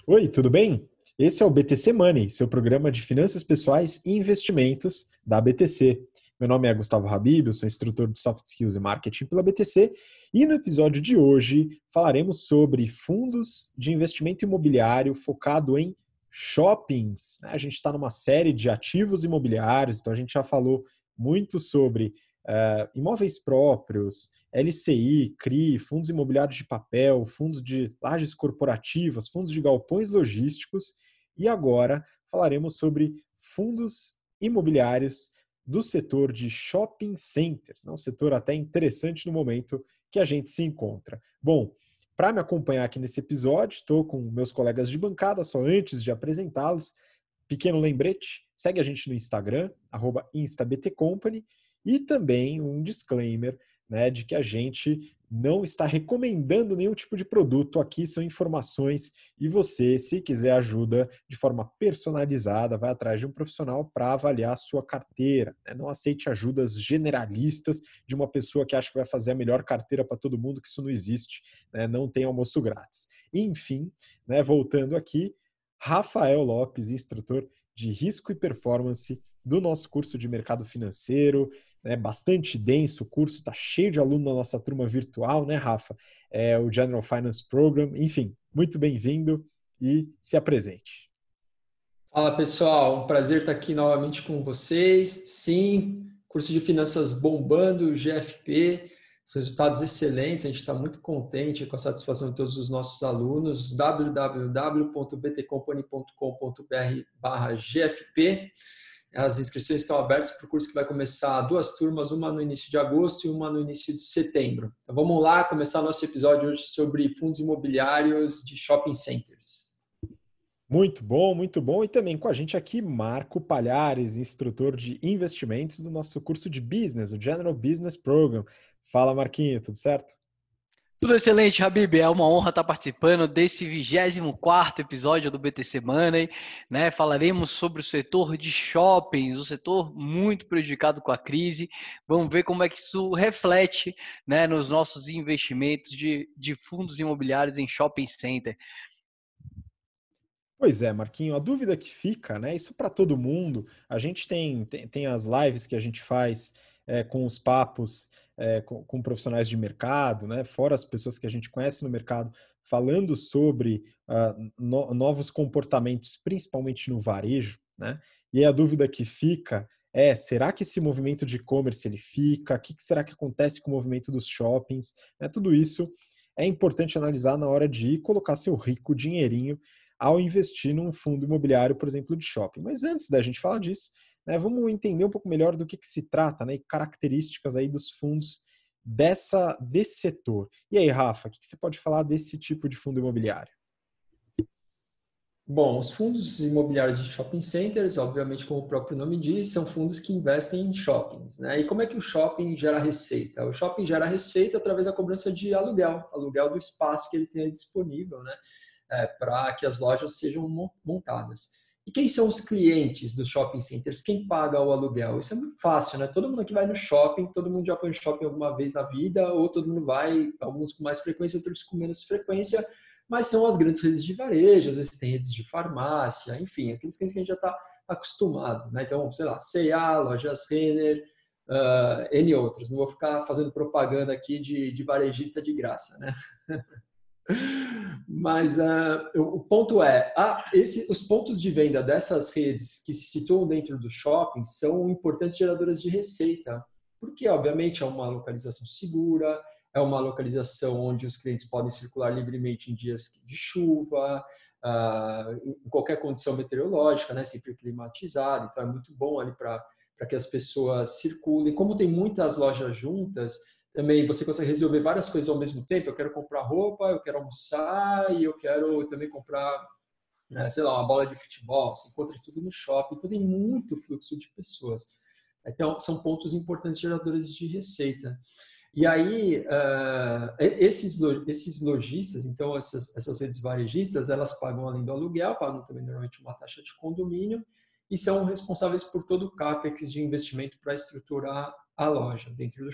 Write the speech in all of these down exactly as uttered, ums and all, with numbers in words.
Oi, tudo bem? Esse é o B T C Money, seu programa de finanças pessoais e investimentos da B T C. Meu nome é Gustavo Habib, eu sou instrutor de Soft Skills e Marketing pela B T C e no episódio de hoje falaremos sobre fundos de investimento imobiliário focado em shoppings, né? A gente está numa série de ativos imobiliários, então a gente já falou muito sobre uh, imóveis próprios, L C I, C R I, fundos imobiliários de papel, fundos de lajes corporativas, fundos de galpões logísticos e agora falaremos sobre fundos imobiliários do setor de shopping centers, um setor até interessante no momento que a gente se encontra. Bom, para me acompanhar aqui nesse episódio, estou com meus colegas de bancada, só antes de apresentá-los, pequeno lembrete, segue a gente no Instagram, arroba instabtcompany, e também um disclaimer, né, de que a gente não está recomendando nenhum tipo de produto. Aqui são informações e você, se quiser ajuda de forma personalizada, vai atrás de um profissional para avaliar a sua carteira, né? Não aceite ajudas generalistas de uma pessoa que acha que vai fazer a melhor carteira para todo mundo, que isso não existe, né? Não tem almoço grátis. Enfim, né, voltando aqui, Rafael Lopes, instrutor de risco e performance do nosso curso de mercado financeiro, né, bastante denso o curso, está cheio de aluno na nossa turma virtual, né, Rafa? É o General Finance Program, enfim, muito bem-vindo e se apresente. Fala pessoal, um prazer estar aqui novamente com vocês. Sim, curso de finanças bombando, G F P, os resultados excelentes, a gente está muito contente com a satisfação de todos os nossos alunos. w w w ponto b t company ponto com ponto b r barra G F P. As inscrições estão abertas para o curso que vai começar duas turmas, uma no início de agosto e uma no início de setembro. Então vamos lá começar nosso episódio hoje sobre fundos imobiliários de shopping centers. Muito bom, muito bom. E também com a gente aqui, Marco Palhares, instrutor de investimentos do nosso curso de Business, o General Business Program. Fala, Marquinho, tudo certo? Tudo excelente, Habib. É uma honra estar participando desse vigésimo quarto episódio do B T C Money, né? Falaremos sobre o setor de shoppings, o setor muito prejudicado com a crise. Vamos ver como é que isso reflete, né, nos nossos investimentos de, de fundos imobiliários em shopping center. Pois é, Marquinho, a dúvida que fica, né? Isso para todo mundo. A gente tem, tem, tem as lives que a gente faz é, com os papos é, com, com profissionais de mercado, né? Fora as pessoas que a gente conhece no mercado, falando sobre uh, no, novos comportamentos, principalmente no varejo, né? E a dúvida que fica é: será que esse movimento de e-commerce ele fica? O que, que será que acontece com o movimento dos shoppings? Né? Tudo isso é importante analisar na hora de colocar seu rico dinheirinho ao investir num fundo imobiliário, por exemplo, de shopping. Mas antes da gente falar disso, né, vamos entender um pouco melhor do que, que se trata, né, e características aí dos fundos dessa, desse setor. E aí, Rafa, o que, que você pode falar desse tipo de fundo imobiliário? Bom, os fundos imobiliários de shopping centers, obviamente, como o próprio nome diz, são fundos que investem em shoppings, né? E como é que o shopping gera receita? O shopping gera receita através da cobrança de aluguel, aluguel do espaço que ele tem disponível, né? É, para que as lojas sejam montadas. E quem são os clientes dos shopping centers? Quem paga o aluguel? Isso é muito fácil, né? Todo mundo que vai no shopping, todo mundo já foi no shopping alguma vez na vida, ou todo mundo vai, alguns com mais frequência, outros com menos frequência, mas são as grandes redes de varejo, às vezes tem redes de farmácia, enfim, aqueles clientes que a gente já está acostumado, né? Então, sei lá, C e A, Lojas Renner, uh, N outros. Não vou ficar fazendo propaganda aqui de, de varejista de graça, né? Mas uh, o ponto é, ah, esse, os pontos de venda dessas redes que se situam dentro do shopping são importantes geradoras de receita, porque, obviamente, é uma localização segura, é uma localização onde os clientes podem circular livremente em dias de chuva, uh, em qualquer condição meteorológica, né, sempre climatizado, então é muito bom ali para que as pessoas circulem. Como tem muitas lojas juntas, também você consegue resolver várias coisas ao mesmo tempo. Eu quero comprar roupa, eu quero almoçar e eu quero também comprar, né, sei lá, uma bola de futebol. Você encontra tudo no shopping, então tem muito fluxo de pessoas. Então, são pontos importantes geradores de receita. E aí, uh, esses, esses lojistas, então essas, essas redes varejistas, elas pagam além do aluguel, pagam também normalmente uma taxa de condomínio e são responsáveis por todo o CAPEX de investimento para estruturar a loja dentro do shopping.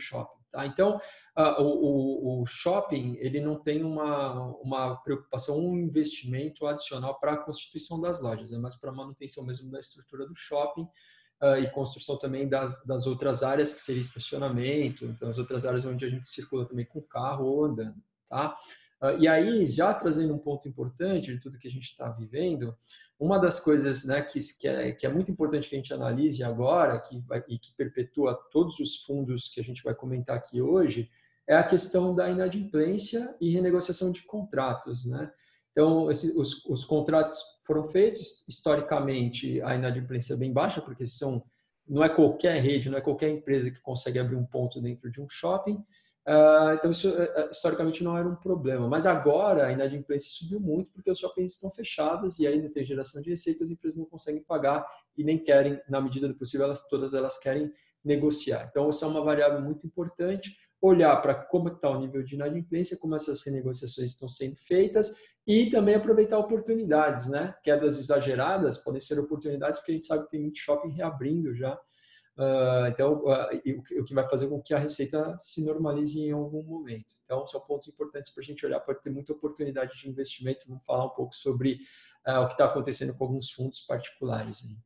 Tá? Então, uh, o, o, o shopping ele não tem uma, uma preocupação, um investimento adicional para a constituição das lojas, é mais para a manutenção mesmo da estrutura do shopping uh, e construção também das, das outras áreas, que seria estacionamento, então as outras áreas onde a gente circula também com carro ou andando. Tá? Uh, e aí, já trazendo um ponto importante de tudo que a gente está vivendo, uma das coisas, né, que, que, é, que é muito importante que a gente analise agora que vai, e que perpetua todos os fundos que a gente vai comentar aqui hoje é a questão da inadimplência e renegociação de contratos. Né? Então, esse, os, os contratos foram feitos, historicamente a inadimplência é bem baixa, porque são, não é qualquer rede, não é qualquer empresa que consegue abrir um ponto dentro de um shopping. Uh, então, isso uh, historicamente não era um problema. Mas agora a inadimplência subiu muito porque os shoppings estão fechados e aí não tem geração de receita, as empresas não conseguem pagar e nem querem, na medida do possível, elas, todas elas querem negociar. Então, isso é uma variável muito importante, olhar para como está o nível de inadimplência, como essas renegociações estão sendo feitas e também aproveitar oportunidades. Né? Quedas exageradas podem ser oportunidades porque a gente sabe que tem muito shopping reabrindo já. Uh, então, uh, o que vai fazer com que a receita se normalize em algum momento. Então, são pontos importantes para a gente olhar, pode ter muita oportunidade de investimento. Vamos falar um pouco sobre uh, o que está acontecendo com alguns fundos particulares. Aí.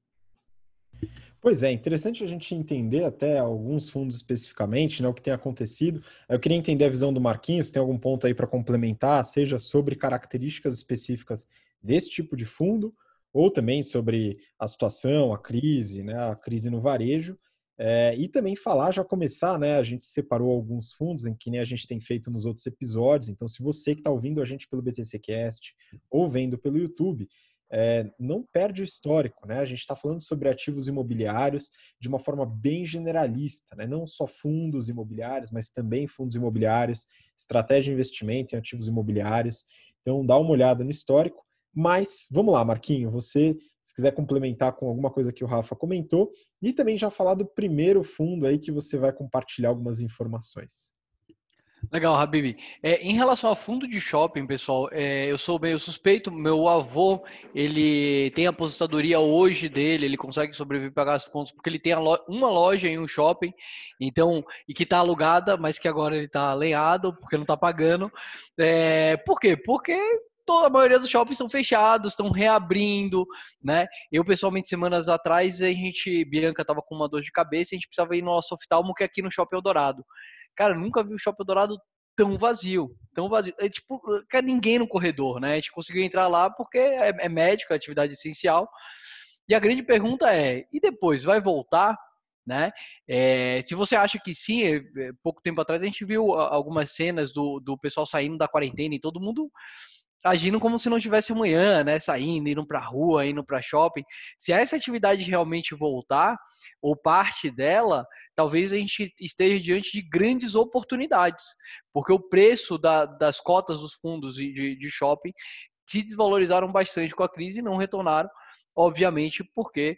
Pois é, interessante a gente entender até alguns fundos especificamente, né, o que tem acontecido. Eu queria entender a visão do Marquinhos, tem algum ponto aí para complementar, seja sobre características específicas desse tipo de fundo, ou também sobre a situação, a crise, né, a crise no varejo, é, e também falar, já começar, né, a gente separou alguns fundos, em que nem a gente tem feito nos outros episódios, então se você que está ouvindo a gente pelo BTCcast ou vendo pelo YouTube, é, não perde o histórico, né, a gente está falando sobre ativos imobiliários de uma forma bem generalista, né, não só fundos imobiliários, mas também fundos imobiliários, estratégia de investimento em ativos imobiliários, então dá uma olhada no histórico. Mas, vamos lá, Marquinho, você, se quiser complementar com alguma coisa que o Rafa comentou, e também já falar do primeiro fundo aí que você vai compartilhar algumas informações. Legal, Habib. É, em relação ao fundo de shopping, pessoal, é, eu sou meio suspeito, meu avô, ele tem a aposentadoria hoje dele, ele consegue sobreviver para pagar as contas, porque ele tem lo- uma loja em um shopping, então, e que está alugada, mas que agora ele está lenhado, porque não está pagando. É, por quê? Porque toda a maioria dos shoppings estão fechados, estão reabrindo, né? Eu, pessoalmente, semanas atrás, a gente, Bianca estava com uma dor de cabeça, a gente precisava ir no nosso oftalmo, que é aqui no Shopping Eldorado. Cara, nunca vi o Shopping Eldorado tão vazio, tão vazio. É tipo, cara, ninguém no corredor, né? A gente conseguiu entrar lá porque é, é médico, é atividade essencial. E a grande pergunta é, e depois, vai voltar? Né? É, se você acha que sim, é, pouco tempo atrás a gente viu algumas cenas do, do pessoal saindo da quarentena e todo mundo agindo como se não tivesse amanhã, né? Saindo, indo para a rua, indo para shopping. Se essa atividade realmente voltar, ou parte dela, talvez a gente esteja diante de grandes oportunidades, porque o preço da, das cotas dos fundos de, de shopping se desvalorizaram bastante com a crise e não retornaram, obviamente, porque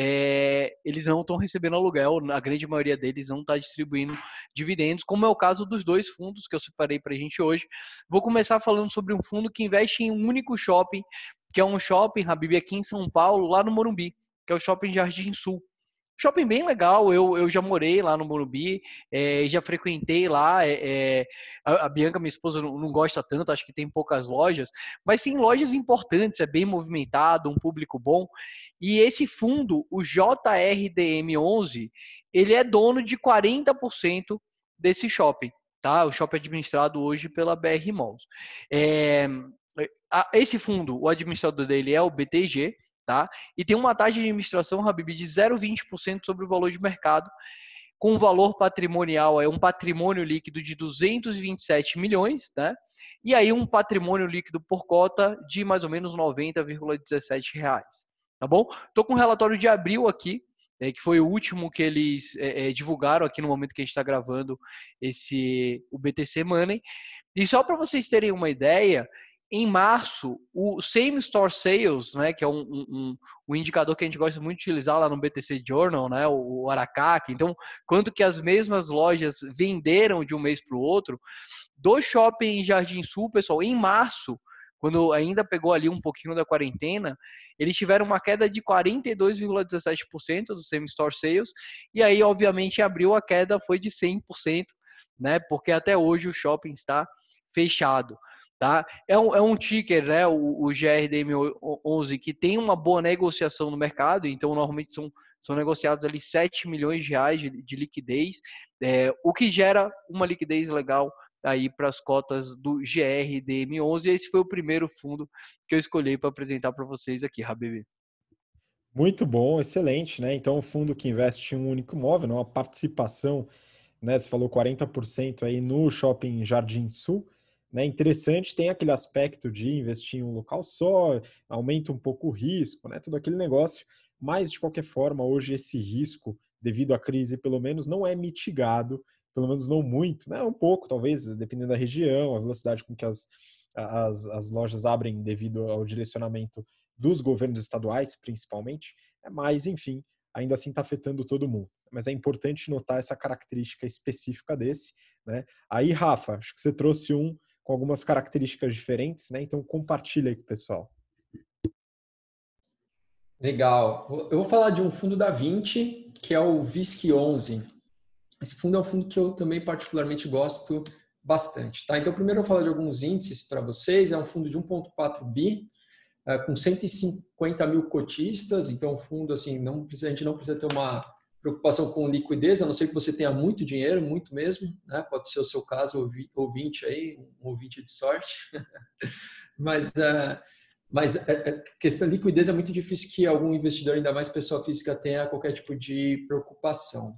é, eles não estão recebendo aluguel, a grande maioria deles não está distribuindo dividendos, como é o caso dos dois fundos que eu separei para a gente hoje. Vou começar falando sobre um fundo que investe em um único shopping, que é um shopping, Habib, aqui em São Paulo, lá no Morumbi, que é o Shopping Jardim Sul. Shopping bem legal, eu, eu já morei lá no Morumbi, é, já frequentei lá, é, é, a, a Bianca, minha esposa, não, não gosta tanto, acho que tem poucas lojas, mas tem lojas importantes, é bem movimentado, um público bom, e esse fundo, o J R D M onze, ele é dono de quarenta por cento desse shopping, tá? O shopping é administrado hoje pela B R Malls. É, esse fundo, o administrador dele é o B T G, tá? E tem uma taxa de administração, Habib, de zero vírgula vinte por cento sobre o valor de mercado, com um valor patrimonial, é um patrimônio líquido de duzentos e vinte e sete milhões, né? E aí um patrimônio líquido por cota de mais ou menos noventa vírgula dezessete reais, tá bom? Estou com o relatório de abril aqui, é, que foi o último que eles é, é, divulgaram aqui no momento que a gente está gravando esse, o B T C Money. E só para vocês terem uma ideia, em março, o Same Store Sales, né, que é um, um, um indicador que a gente gosta muito de utilizar lá no B T C Journal, né, o Aracac, então, quanto que as mesmas lojas venderam de um mês para o outro, do shopping em Jardim Sul, pessoal, em março, quando ainda pegou ali um pouquinho da quarentena, eles tiveram uma queda de quarenta e dois vírgula dezessete por cento do same-store sales, e aí, obviamente, em abril a queda foi de cem por cento, né? Porque até hoje o shopping está fechado. Tá? É, um, é um ticker, né, o, o G R D M onze, que tem uma boa negociação no mercado, então normalmente são, são negociados ali sete milhões de reais de, de liquidez, é, o que gera uma liquidez legal aí para as cotas do G R D M onze, e esse foi o primeiro fundo que eu escolhi para apresentar para vocês aqui, Habib. Muito bom, excelente, né? Então, o fundo que investe em um único imóvel, não, uma participação, né? Você falou quarenta por cento aí no Shopping Jardim Sul, né? Interessante, tem aquele aspecto de investir em um local só, aumenta um pouco o risco, né? Tudo aquele negócio, mas de qualquer forma, hoje esse risco, devido à crise, pelo menos, não é mitigado, pelo menos não muito, né? Um pouco, talvez, dependendo da região, a velocidade com que as, as, as lojas abrem devido ao direcionamento dos governos estaduais, principalmente, mas, enfim, ainda assim está afetando todo mundo. Mas é importante notar essa característica específica desse, né? Aí, Rafa, acho que você trouxe um com algumas características diferentes, né? Então, compartilha aí com o pessoal. Legal. Eu vou falar de um fundo da Vinci, que é o V I S C onze. Esse fundo é um fundo que eu também particularmente gosto bastante. Tá? Então, primeiro eu vou falar de alguns índices para vocês. É um fundo de um vírgula quatro bi, com cento e cinquenta mil cotistas. Então, o fundo, assim, não precisa, a gente não precisa ter uma preocupação com liquidez, a não ser que você tenha muito dinheiro, muito mesmo, né? Pode ser o seu caso, ouvinte aí, um ouvinte de sorte. Mas, uh, mas a questão de liquidez é muito difícil que algum investidor, ainda mais pessoa física, tenha qualquer tipo de preocupação.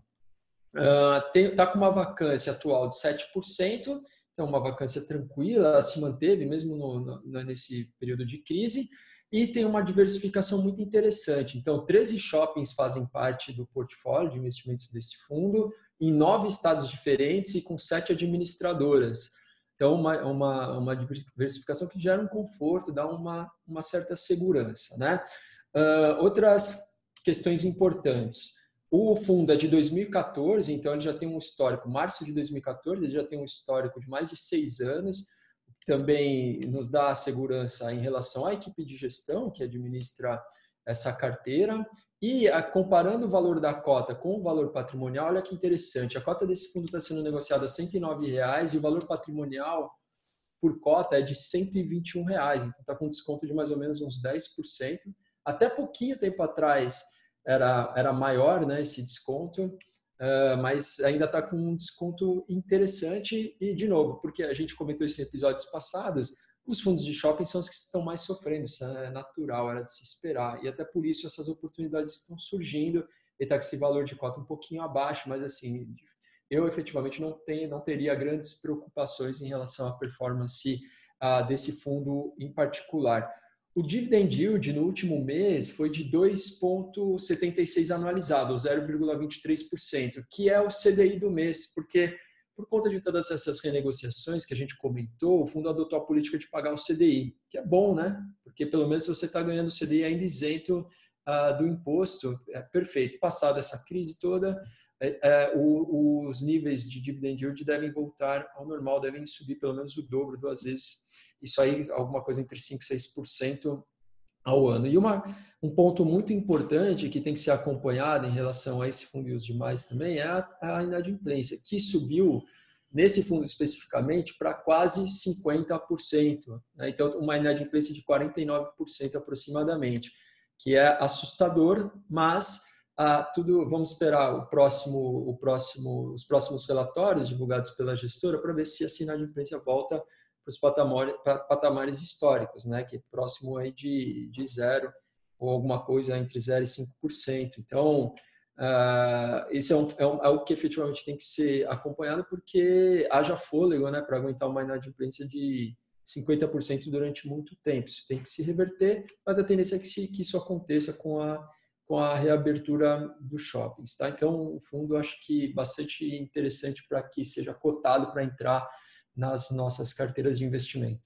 Está uh, com uma vacância atual de sete por cento, então uma vacância tranquila, ela se manteve mesmo no, no, nesse período de crise, e tem uma diversificação muito interessante. Então, treze shoppings fazem parte do portfólio de investimentos desse fundo, em nove estados diferentes e com sete administradoras. Então, uma, uma, uma diversificação que gera um conforto, dá uma, uma certa segurança, né? Uh, outras questões importantes. O fundo é de dois mil e quatorze, então ele já tem um histórico, março de dois mil e quatorze, ele já tem um histórico de mais de seis anos, também nos dá a segurança em relação à equipe de gestão que administra essa carteira, e a, comparando o valor da cota com o valor patrimonial, olha que interessante, a cota desse fundo está sendo negociada a cento e nove reais e o valor patrimonial por cota é de cento e vinte e um reais, então está com desconto de mais ou menos uns dez por cento, até pouquinho tempo atrás era, era maior, né, esse desconto, uh, mas ainda está com um desconto interessante e, de novo, porque a gente comentou isso em episódios passados, os fundos de shopping são os que estão mais sofrendo, isso é natural, era de se esperar, e até por isso essas oportunidades estão surgindo, e está com esse valor de cota um pouquinho abaixo, mas assim, eu efetivamente não, tenho, não teria grandes preocupações em relação à performance uh, desse fundo em particular. O dividend yield no último mês foi de dois vírgula setenta e seis anualizado, zero vírgula vinte e três por cento, que é o C D I do mês, porque por conta de todas essas renegociações que a gente comentou, o fundo adotou a política de pagar o C D I, que é bom, né? Porque pelo menos você está ganhando o C D I ainda isento uh, do imposto, é perfeito. Passada essa crise toda, é, é, o, os níveis de dividend yield devem voltar ao normal, devem subir pelo menos o dobro, duas vezes. Isso aí, alguma coisa entre cinco e seis por cento ao ano. E uma, um ponto muito importante que tem que ser acompanhado em relação a esse fundo e os demais também é a, a inadimplência, que subiu nesse fundo especificamente para quase cinquenta por cento. Né? Então, uma inadimplência de quarenta e nove por cento aproximadamente, que é assustador, mas ah, tudo, vamos esperar o próximo, o próximo, os próximos relatórios divulgados pela gestora para ver se essa inadimplência volta para os patamares, patamares históricos, né, que é próximo aí de, de zero ou alguma coisa entre zero e cinco por cento. Então, uh, isso é, um, é, um, é algo que efetivamente tem que ser acompanhado porque haja fôlego, né, para aguentar uma inadimplência de cinquenta por cento durante muito tempo. Isso tem que se reverter, mas a tendência é que, se, que isso aconteça com a, com a reabertura dos shoppings. Tá? Então, o fundo, acho que bastante interessante para que seja cotado para entrar nas nossas carteiras de investimento.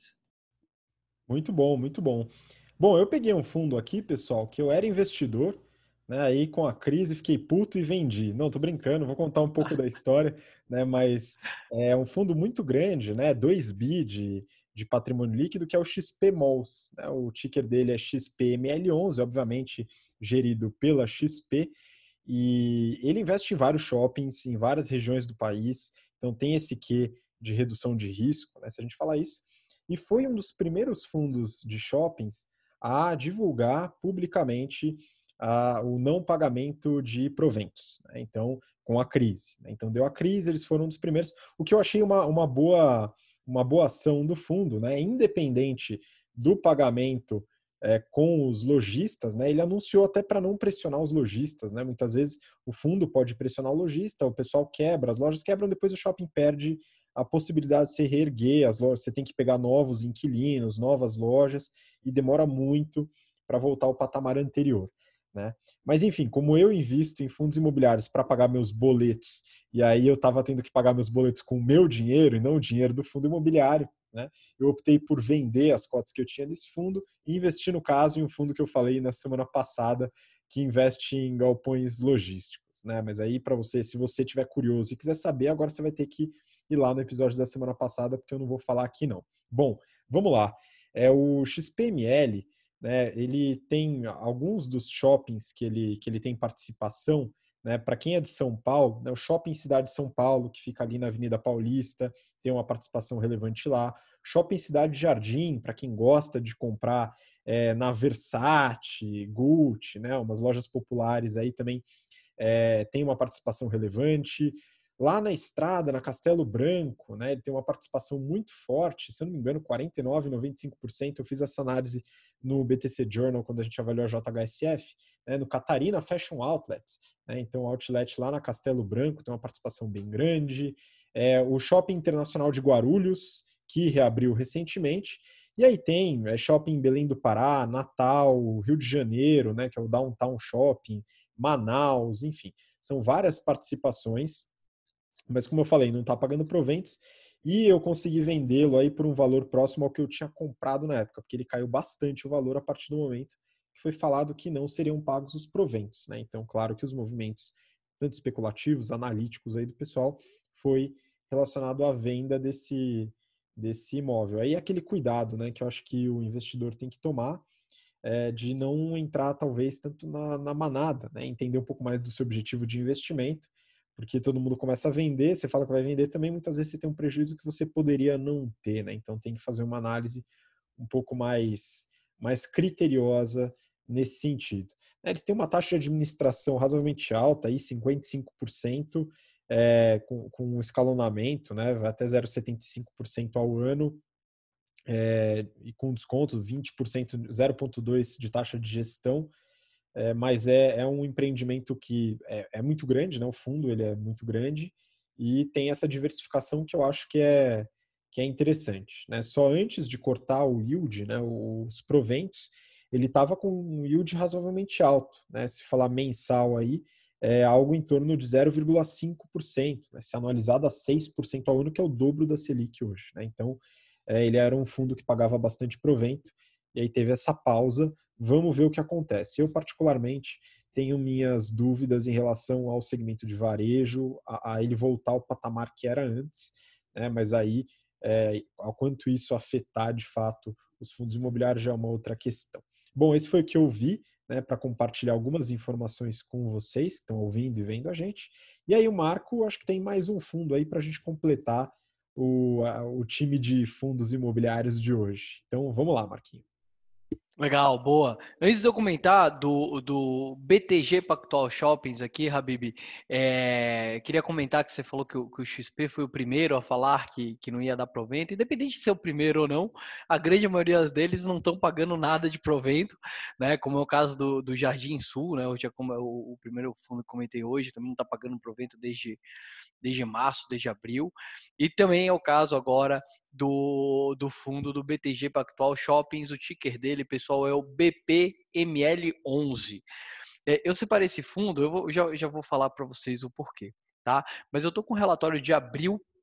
Muito bom, muito bom. Bom, eu peguei um fundo aqui, pessoal, que eu era investidor, né? Aí com a crise fiquei puto e vendi. Não, tô brincando, vou contar um pouco da história, né? Mas é um fundo muito grande, né? dois bi de, de patrimônio líquido, que é o X P Malls, né? O ticker dele é X P M L onze, obviamente gerido pela X P, e ele investe em vários shoppings, em várias regiões do país, então tem esse quê de redução de risco, né, se a gente falar isso, e foi um dos primeiros fundos de shoppings a divulgar publicamente a, o não pagamento de proventos, né? Então, com a crise. Né? Então, deu a crise, eles foram um dos primeiros, o que eu achei uma, uma, boa, uma boa ação do fundo, né? Independente do pagamento É, com os lojistas, né? Ele anunciou até para não pressionar os lojistas, né? Muitas vezes o fundo pode pressionar o lojista, o pessoal quebra, as lojas quebram, depois o shopping perde a possibilidade de se reerguer, as lojas, você tem que pegar novos inquilinos, novas lojas, e demora muito para voltar ao patamar anterior, né? Mas enfim, como eu invisto em fundos imobiliários para pagar meus boletos, e aí eu estava tendo que pagar meus boletos com o meu dinheiro e não o dinheiro do fundo imobiliário, né? Eu optei por vender as cotas que eu tinha nesse fundo e investir, no caso, em um fundo que eu falei na semana passada, que investe em galpões logísticos, né? Mas aí, para você, se você tiver curioso e quiser saber, agora você vai ter que ir lá no episódio da semana passada, porque eu não vou falar aqui, não. Bom, vamos lá. É o X P M L, né? Ele tem alguns dos shoppings que ele, que ele tem participação, né? Para quem é de São Paulo, né? O Shopping Cidade de São Paulo, que fica ali na Avenida Paulista, tem uma participação relevante lá. Shopping Cidade Jardim, para quem gosta de comprar é, na Versace, Gucci, né, umas lojas populares aí também é, tem uma participação relevante. Lá na Estrada, na Castelo Branco, né, ele tem uma participação muito forte, se eu não me engano, quarenta e nove por cento, noventa e cinco por cento. Eu fiz essa análise no B T C Journal quando a gente avaliou a J H S F, né, no Catarina Fashion Outlet. Né, então, o outlet lá na Castelo Branco tem uma participação bem grande. É, o Shopping Internacional de Guarulhos, que reabriu recentemente. E aí tem é, shopping em Belém do Pará, Natal, Rio de Janeiro, né, que é o Downtown Shopping, Manaus, enfim. São várias participações, mas como eu falei, não está pagando proventos. E eu consegui vendê-lo aí por um valor próximo ao que eu tinha comprado na época, porque ele caiu bastante o valor a partir do momento que foi falado que não seriam pagos os proventos, né? Então, claro que os movimentos, tanto especulativos, analíticos aí do pessoal, foi relacionado à venda desse, desse imóvel. Aí aquele cuidado, né, que eu acho que o investidor tem que tomar, é, de não entrar talvez tanto na, na manada, né, entender um pouco mais do seu objetivo de investimento, porque todo mundo começa a vender, você fala que vai vender também, muitas vezes você tem um prejuízo que você poderia não ter, né? Então tem que fazer uma análise um pouco mais, mais criteriosa nesse sentido. Eles têm uma taxa de administração razoavelmente alta, aí cinquenta e cinco por cento, é, com, com escalonamento, né? Vai até zero vírgula setenta e cinco por cento ao ano, é, e com desconto, vinte por cento, zero vírgula dois por cento de taxa de gestão. É, mas é, é um empreendimento que é, é muito grande, né? O fundo ele é muito grande e tem essa diversificação que eu acho que é, que é interessante, né? Só antes de cortar o yield, né, os proventos, ele estava com um yield razoavelmente alto, né? Se falar mensal aí, é algo em torno de zero vírgula cinco por cento, né? Se anualizado a seis por cento ao ano, que é o dobro da Selic hoje, né? Então, é, ele era um fundo que pagava bastante provento, e aí teve essa pausa. Vamos ver o que acontece. Eu, particularmente, tenho minhas dúvidas em relação ao segmento de varejo, a, a ele voltar ao patamar que era antes, né? Mas aí, é, ao quanto isso afetar, de fato, os fundos imobiliários já é uma outra questão. Bom, esse foi o que eu vi, né, para compartilhar algumas informações com vocês que estão ouvindo e vendo a gente. E aí o Marco, acho que tem mais um fundo aí para a gente completar o, a, o time de fundos imobiliários de hoje. Então, vamos lá, Marquinhos. Legal, boa. Antes de eu comentar do, do B T G Pactual Shoppings aqui, Habib, é, queria comentar que você falou que o, que o X P foi o primeiro a falar que, que não ia dar provento. Independente de ser o primeiro ou não, a grande maioria deles não estão pagando nada de provento, né? Como é o caso do, do Jardim Sul, né? Eu já, como é o, o primeiro fundo que comentei hoje, também não está pagando provento desde, desde março, desde abril. E também é o caso agora do, do fundo do B T G Pactual Shoppings, o ticker dele, pessoal, é o B P M L onze. É, eu separei esse fundo, eu, vou, já, já vou falar para vocês o porquê, tá? Mas eu tô com um relatório de abril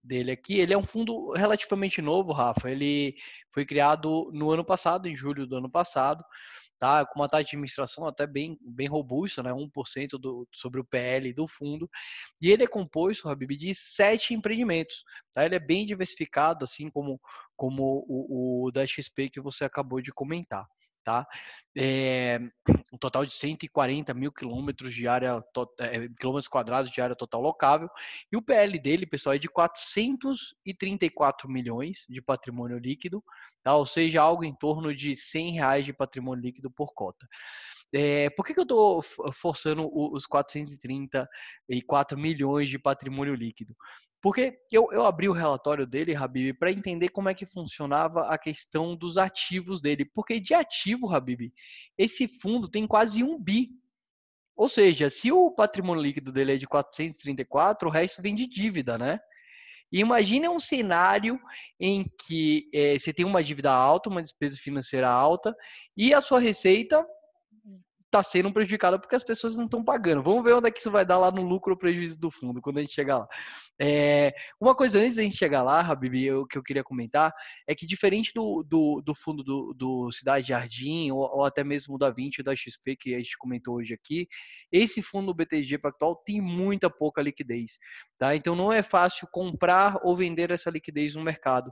dele aqui. Ele é um fundo relativamente novo, Rafa. Ele foi criado no ano passado, em julho do ano passado, tá? Com uma taxa de administração até bem, bem robusta, né? um por cento do, sobre o P L do fundo. E ele é composto, Habib, de sete empreendimentos, tá? Ele é bem diversificado, assim como, como o, o da X P que você acabou de comentar. Tá? É, um total de cento e quarenta mil quilômetros de área, é, quilômetros quadrados de área total locável, e o P L dele, pessoal, é de quatrocentos e trinta e quatro milhões de patrimônio líquido, tá? Ou seja, algo em torno de cem reais de patrimônio líquido por cota. É, por que, que eu estou forçando os quatrocentos e trinta e quatro milhões de patrimônio líquido? Porque eu, eu abri o relatório dele, Habib, para entender como é que funcionava a questão dos ativos dele. Porque de ativo, Habib, esse fundo tem quase um bi. Ou seja, se o patrimônio líquido dele é de quatrocentos e trinta e quatro, o resto vem de dívida, né? E imagine um cenário em que é, você tem uma dívida alta, uma despesa financeira alta, e a sua receita está sendo prejudicada porque as pessoas não estão pagando. Vamos ver onde é que isso vai dar lá no lucro ou prejuízo do fundo, quando a gente chegar lá. É, uma coisa antes da gente chegar lá, Habib, o que eu queria comentar, é que diferente do, do, do fundo do, do Cidade Jardim, ou, ou até mesmo da vinte da X P, que a gente comentou hoje aqui, esse fundo do B T G Pactual tem muita pouca liquidez. Tá? Então não é fácil comprar ou vender essa liquidez no mercado.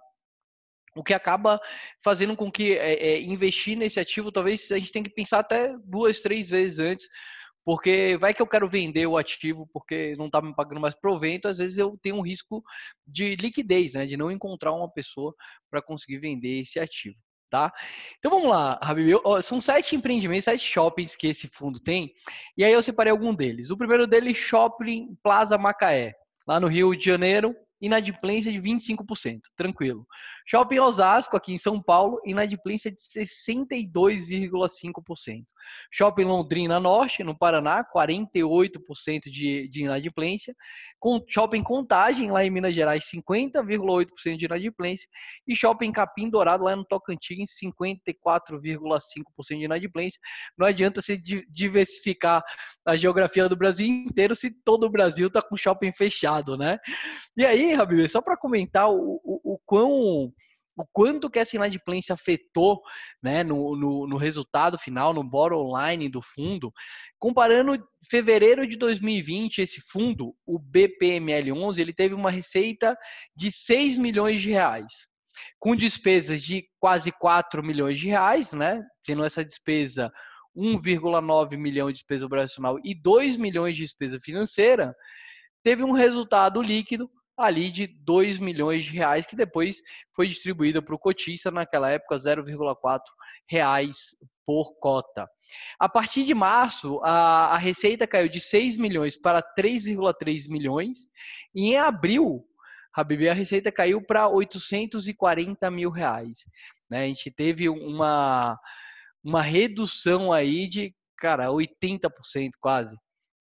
O que acaba fazendo com que é, é, investir nesse ativo, talvez a gente tenha que pensar até duas, três vezes antes, porque vai que eu quero vender o ativo porque não está me pagando mais provento, às vezes eu tenho um risco de liquidez, né, de não encontrar uma pessoa para conseguir vender esse ativo. Tá? Então vamos lá, Habib. São sete empreendimentos, sete shoppings que esse fundo tem, e aí eu separei algum deles. O primeiro deles, Shopping Plaza Macaé, lá no Rio de Janeiro, inadimplência de vinte e cinco por cento, tranquilo. Shopping Osasco, aqui em São Paulo, inadimplência de sessenta e dois vírgula cinco por cento. Shopping Londrina Norte, no Paraná, quarenta e oito por cento de, de inadimplência. Shopping Contagem, lá em Minas Gerais, cinquenta vírgula oito por cento de inadimplência. E Shopping Capim Dourado, lá no Tocantins, cinquenta e quatro vírgula cinco por cento de inadimplência. Não adianta você diversificar a geografia do Brasil inteiro se todo o Brasil está com shopping fechado, né? E aí, Habib, só para comentar o, o, o, quão, o quanto que essa inadimplência afetou, né, no, no, no resultado final, no bottom line do fundo, comparando fevereiro de dois mil e vinte, esse fundo, o B P M L onze, ele teve uma receita de seis milhões de reais, com despesas de quase quatro milhões de reais, né, sendo essa despesa um vírgula nove milhão de despesa operacional e dois milhões de despesa financeira, teve um resultado líquido ali de dois milhões de reais, que depois foi distribuída para o cotista, naquela época zero vírgula quatro reais por cota. A partir de março, a, a receita caiu de seis milhões para três vírgula três milhões, e em abril, Habib, a receita caiu para oitocentos e quarenta mil reais. Né? A gente teve uma, uma redução aí de, cara, oitenta por cento quase.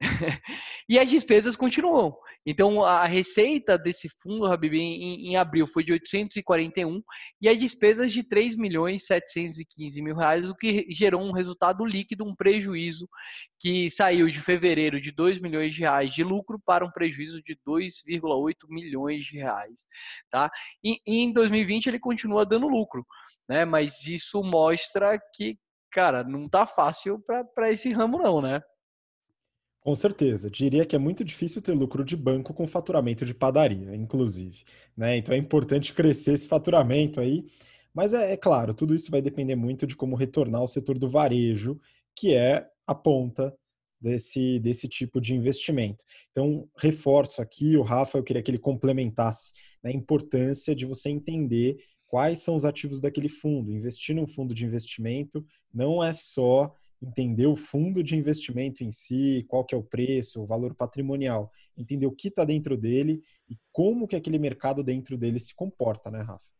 E as despesas continuam. Então, a receita desse fundo, Habib, em, em abril foi de oitocentos e quarenta e um e as despesas de três milhões setecentos e quinze mil reais, o que gerou um resultado líquido, um prejuízo que saiu de fevereiro de dois milhões de reais de lucro para um prejuízo de dois vírgula oito milhões de reais. Tá? E, e em dois mil e vinte ele continua dando lucro, né? Mas isso mostra que, cara, não tá fácil para esse ramo não, né? Com certeza. Diria que é muito difícil ter lucro de banco com faturamento de padaria, inclusive. Né? Então é importante crescer esse faturamento aí. Mas é, é claro, tudo isso vai depender muito de como retornar ao setor do varejo, que é a ponta desse, desse tipo de investimento. Então, reforço aqui, o Rafa, eu queria que ele complementasse, né, a importância de você entender quais são os ativos daquele fundo. Investir num fundo de investimento não é só entender o fundo de investimento em si, qual que é o preço, o valor patrimonial, entender o que está dentro dele e como que aquele mercado dentro dele se comporta, né, Rafa?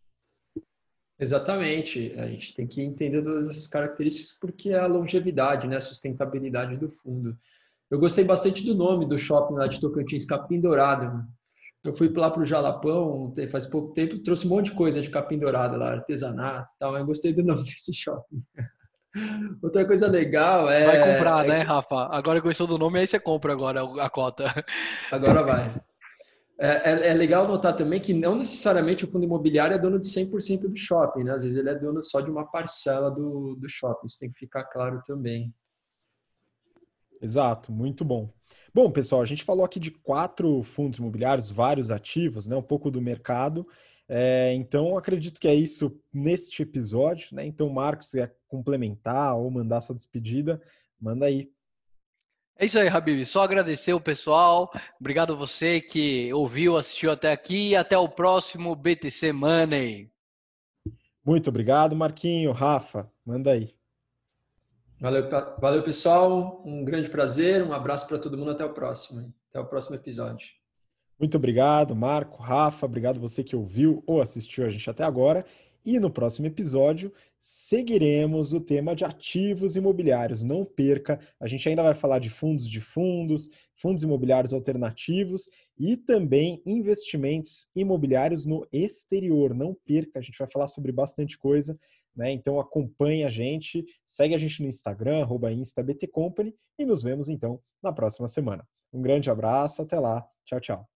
Exatamente. A gente tem que entender todas essas características porque é a longevidade, né, a sustentabilidade do fundo. Eu gostei bastante do nome do shopping lá de Tocantins, Capim Dourado. Eu fui lá para o Jalapão faz pouco tempo, trouxe um monte de coisa de capim dourado lá, artesanato e tal, mas eu gostei do nome desse shopping. Outra coisa legal é... Vai comprar, é né, que... Rafa? Agora gostou do nome, aí você compra agora a cota. Agora vai. É, é, é legal notar também que não necessariamente o fundo imobiliário é dono de cem por cento do shopping, né? Às vezes ele é dono só de uma parcela do, do shopping, isso tem que ficar claro também. Exato, muito bom. Bom, pessoal, a gente falou aqui de quatro fundos imobiliários, vários ativos, né? Um pouco do mercado. É, então, acredito que é isso neste episódio, né? Então, Marcos, se quer complementar ou mandar sua despedida, manda aí. É isso aí, Habib. Só agradecer o pessoal. Obrigado a você que ouviu, assistiu até aqui. E até o próximo B T C Money. Muito obrigado, Marquinho, Rafa, manda aí. Valeu, valeu, pessoal. Um grande prazer. Um abraço para todo mundo. Até o próximo. Até o próximo episódio. Muito obrigado, Marco, Rafa, obrigado você que ouviu ou assistiu a gente até agora. E no próximo episódio seguiremos o tema de ativos imobiliários. Não perca, a gente ainda vai falar de fundos de fundos, fundos imobiliários alternativos e também investimentos imobiliários no exterior. Não perca, a gente vai falar sobre bastante coisa, né? Então acompanhe a gente, segue a gente no Instagram, arroba instabtcompany, e nos vemos então na próxima semana. Um grande abraço, até lá, tchau, tchau.